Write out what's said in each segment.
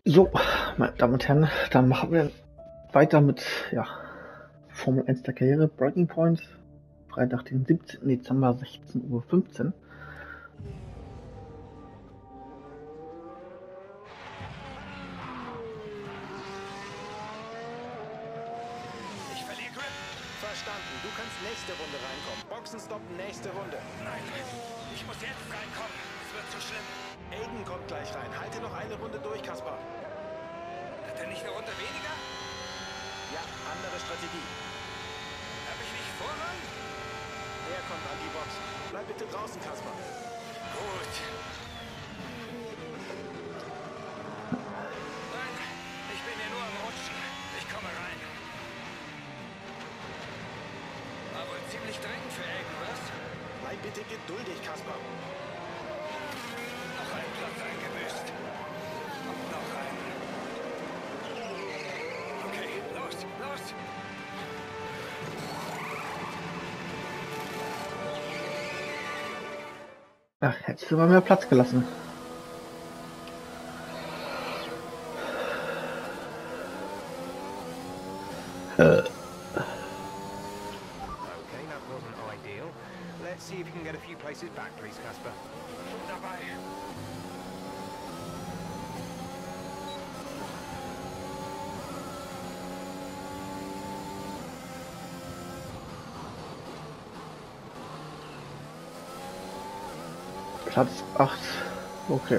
So, meine Damen und Herren, dann machen wir weiter mit Formel 1 der Karriere, Breaking Point, Freitag, den 17. Dezember, 16:15 Uhr. Ich verliere Grip. Verstanden. Du kannst nächste Runde reinkommen. Boxen stoppen, nächste Runde. Nein, ich muss jetzt reinkommen. Es wird zu schlimm. Aiden kommt gleich rein. Halte noch eine Runde durch, Kaspar. Hat er nicht eine Runde weniger? Ja, andere Strategie. Habe ich nicht Vorrang? Der kommt an die Box. Bleib bitte draußen, Kaspar. Gut. Nein, ich bin hier nur am Rutschen. Ich komme rein. War wohl ziemlich dringend für irgendwas. Bleib bitte geduldig, Kaspar. Noch ein Platz eingebüßt. Und noch ein. Okay, los, los. Ach, hättest du mal mehr Platz gelassen. Okay, that wasn't ideal. Let's see if you can get a few places back, please, Casper. Dabei. Platz 8. Okay.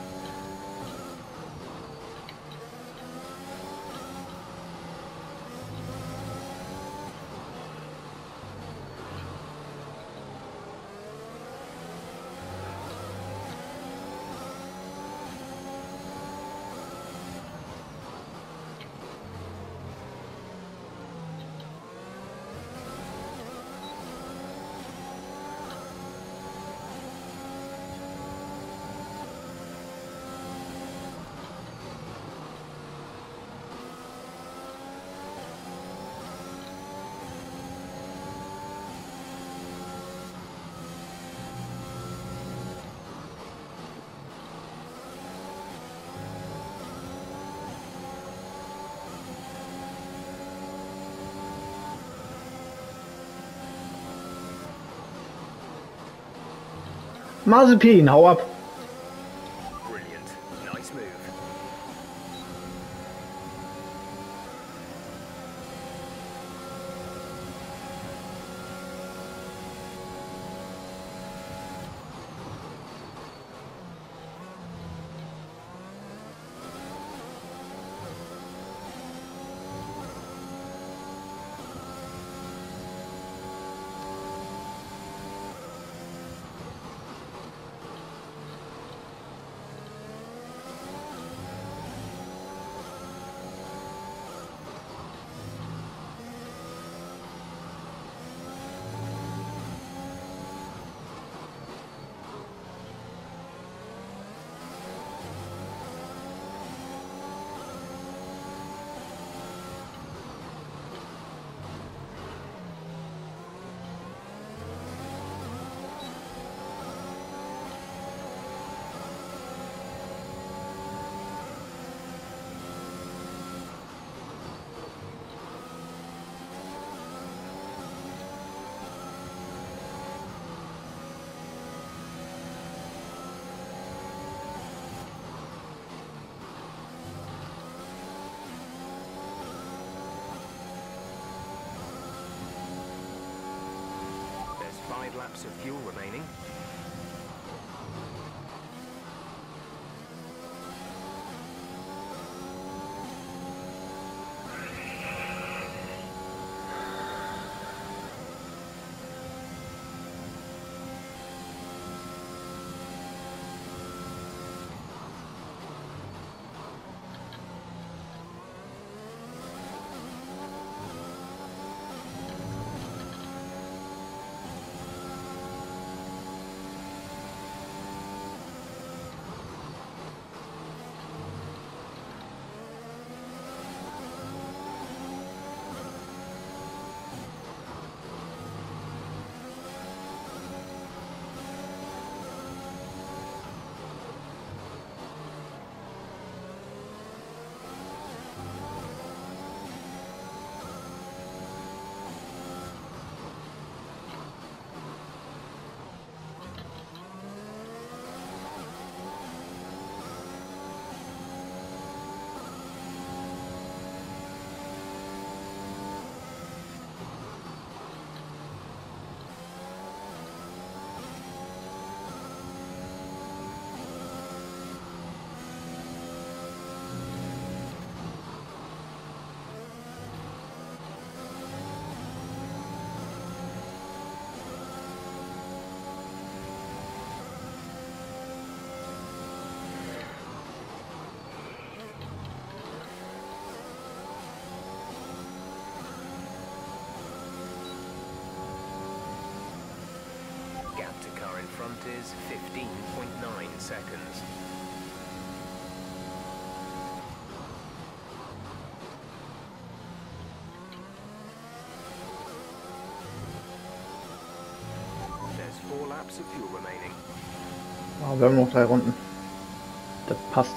Mazepin, hau ab. Brilliant. Nice move. There's 5 laps of fuel remaining. seconds. There's 4 laps of fuel remaining. Ah, wir haben noch 3 Runden. Das passt.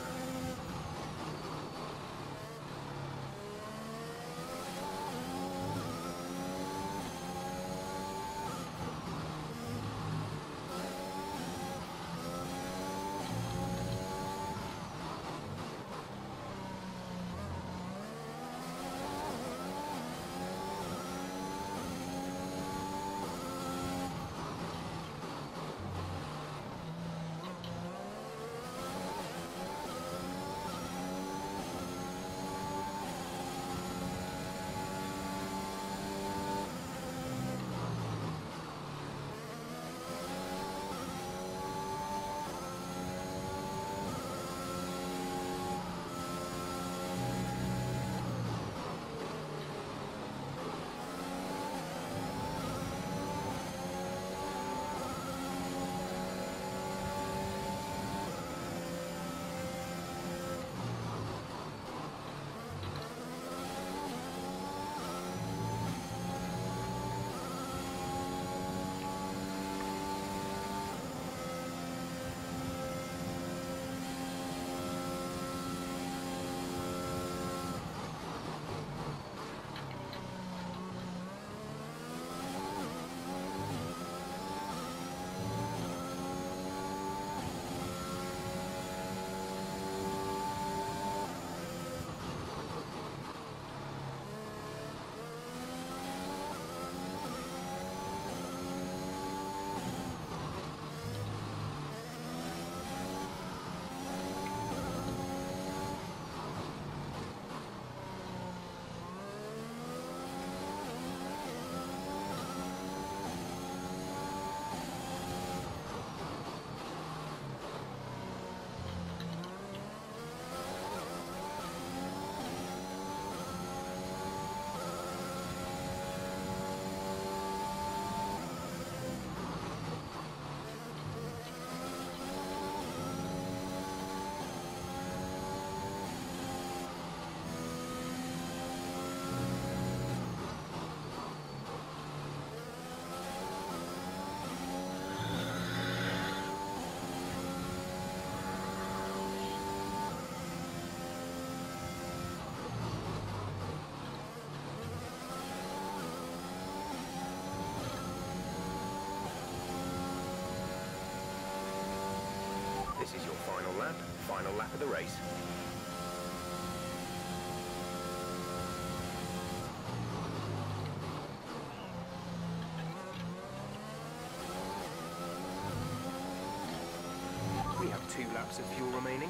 This is your final lap of the race. We have 2 laps of fuel remaining.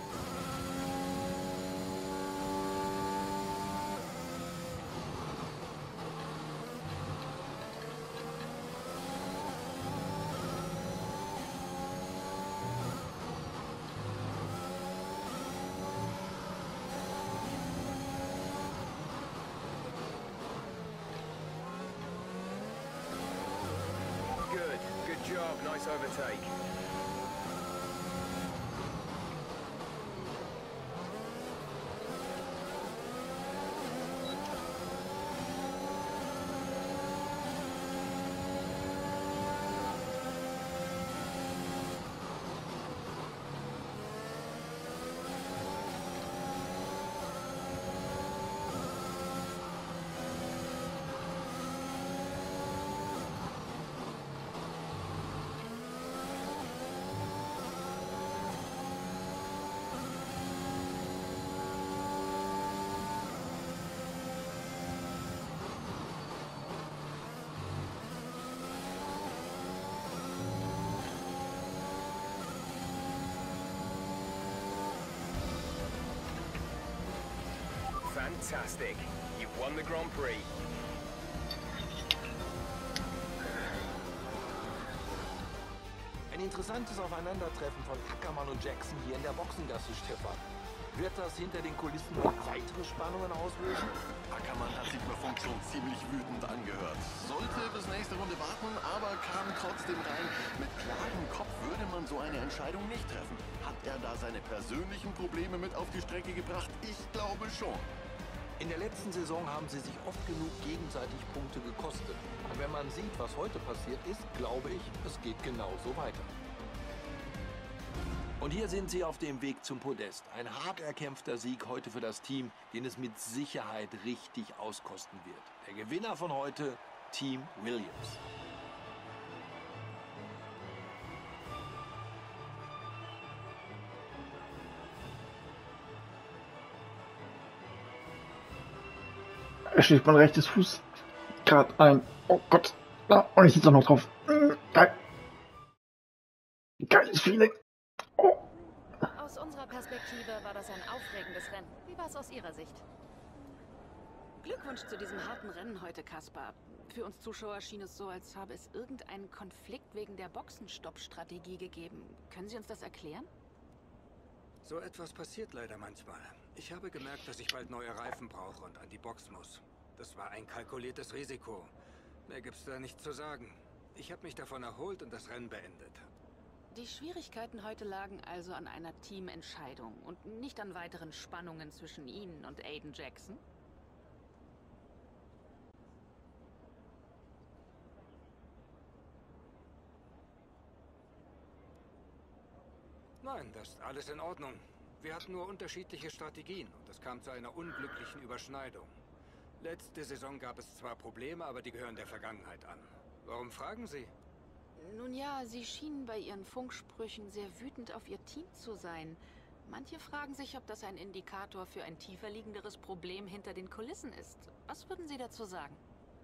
Good job, nice overtake. Fantastic. You've won the Grand Prix. interessantes Aufeinandertreffen von Ackermann und Jackson hier in der Boxengasse, Stefan. Wird das hinter den Kulissen noch weitere Spannungen auslösen? Ackermann hat sich über Funk schon ziemlich wütend angehört. Sollte bis nächste Runde warten, aber kam trotzdem rein. Mit klarem Kopf würde man so eine Entscheidung nicht treffen. Hat er da seine persönlichen Probleme mit auf die Strecke gebracht? Ich glaube schon. In der letzten Saison haben sie sich oft genug gegenseitig Punkte gekostet. Und wenn man sieht, was heute passiert ist, glaube ich, es geht genauso weiter. Und hier sind sie auf dem Weg zum Podest. Ein hart erkämpfter Sieg heute für das Team, den es mit Sicherheit richtig auskosten wird. Der Gewinner von heute, Team Williams. Er schlägt mein rechtes Fuß gerade ein. Oh Gott. Und ich sitze auch noch drauf. Geil. Geiles Feeling. Oh. Aus unserer Perspektive war das ein aufregendes Rennen. Wie war es aus Ihrer Sicht? Glückwunsch zu diesem harten Rennen heute, Kaspar. Für uns Zuschauer schien es so, als habe es irgendeinen Konflikt wegen der Boxenstopp-Strategie gegeben. Können Sie uns das erklären? So etwas passiert leider manchmal. Ich habe gemerkt, dass ich bald neue Reifen brauche und an die Box muss. Das war ein kalkuliertes Risiko. Mehr gibt's da nicht zu sagen. Ich habe mich davon erholt und das Rennen beendet. Die Schwierigkeiten heute lagen also an einer Teamentscheidung und nicht an weiteren Spannungen zwischen Ihnen und Aiden Jackson? Nein, das ist alles in Ordnung. Wir hatten nur unterschiedliche Strategien und es kam zu einer unglücklichen Überschneidung. Letzte Saison gab es zwar Probleme, aber die gehören der Vergangenheit an. Warum fragen Sie? Nun ja, Sie schienen bei Ihren Funksprüchen sehr wütend auf Ihr Team zu sein. Manche fragen sich, ob das ein Indikator für ein tiefer liegenderes Problem hinter den Kulissen ist. Was würden Sie dazu sagen?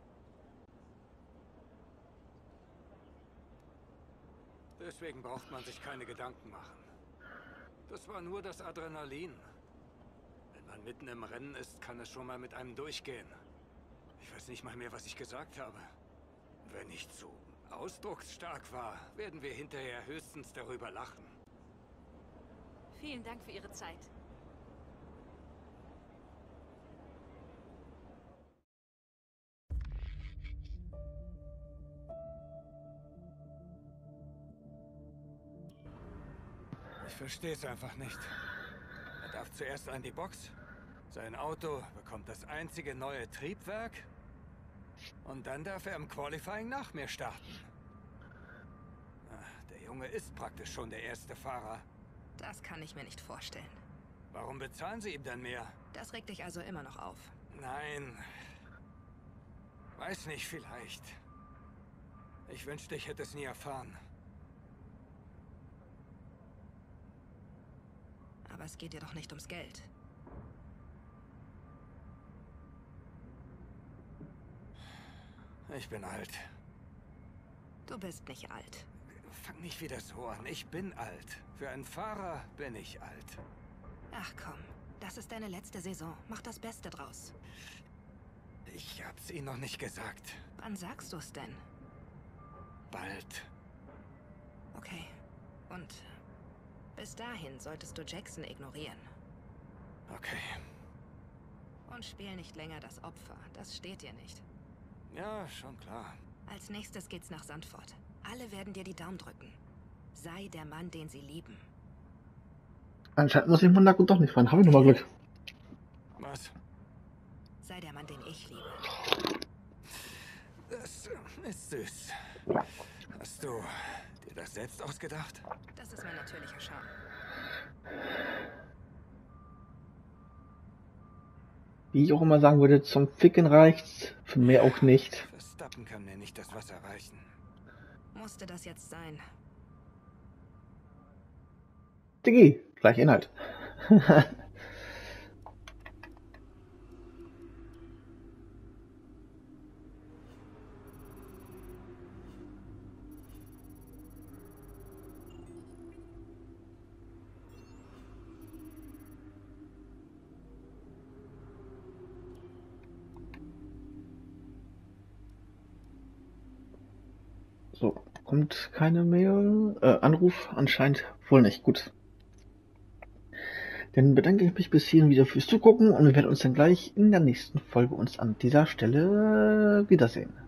Deswegen braucht man sich keine Gedanken machen. Das war nur das Adrenalin. Wenn man mitten im Rennen ist, kann es schon mal mit einem durchgehen. Ich weiß nicht mal mehr, was ich gesagt habe. Wenn ich zu ausdrucksstark war, werden wir hinterher höchstens darüber lachen. Vielen Dank für Ihre Zeit. Ich verstehe es einfach nicht. Er darf zuerst an die Box. Sein Auto bekommt das einzige neue Triebwerk. Und dann darf er im Qualifying nach mir starten. Der Junge ist praktisch schon der erste Fahrer. Das kann ich mir nicht vorstellen. Warum bezahlen Sie ihm dann mehr? Das regt dich also immer noch auf. Nein. Weiß nicht, vielleicht. Ich wünschte, ich hätte es nie erfahren. Aber es geht dir doch nicht ums Geld. Ich bin alt. Du bist nicht alt. Fang nicht wieder so an. Ich bin alt. Für einen Fahrer bin ich alt. Ach komm, das ist deine letzte Saison. Mach das Beste draus. Ich hab's Ihnen noch nicht gesagt. Wann sagst du's denn? Bald. Okay. Und bis dahin solltest du Jackson ignorieren. Okay. Und spiel nicht länger das Opfer. Das steht dir nicht. Ja, schon klar. Als nächstes geht's nach Sandford. Alle werden dir die Daumen drücken. Sei der Mann, den sie lieben. Anscheinend muss ich Monaco doch nicht fahren. Habe ich nochmal Glück. Was? Sei der Mann, den ich liebe. Das ist süß. Hast du dir das selbst ausgedacht? Das ist mein natürlicher Charme. Wie ich auch immer sagen würde, zum Ficken reicht's, für mehr auch nicht. Verstappen kann mir nicht das Wasser reichen. Musste das jetzt sein? Diggi, gleich Inhalt. So, Kommt keine Mail? Anruf anscheinend wohl nicht. Gut. Dann bedanke ich mich bis hierhin wieder fürs Zugucken und wir werden uns dann gleich in der nächsten Folge uns an dieser Stelle wiedersehen.